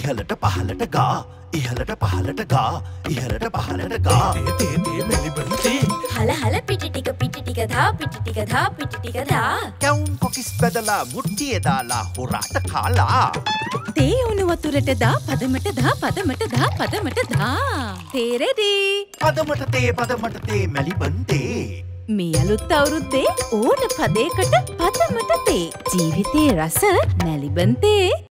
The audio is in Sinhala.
ඉහළට පහළට ගා ඉහළට පහළට ගා ඉහළට පහළට ගා තේ මෙලිබන් තේ හල හල පිටි ටික ධා පිටි ටික ධා පිටි ටික ධා කැවුම් කොකිස් බදලා මුට්ටියේ දාලා හොරාට කාලා තේ උණු වතුරට දා පදමට ධා පදමට ධා පදමට ධා තේ රෙඩි පදමට තේ මෙලිබන් තේ මේ අලුත් අවුරුද්දේ ඕන පදයකට පදමට තේ ජීවිතේ රස මෙලිබන් තේ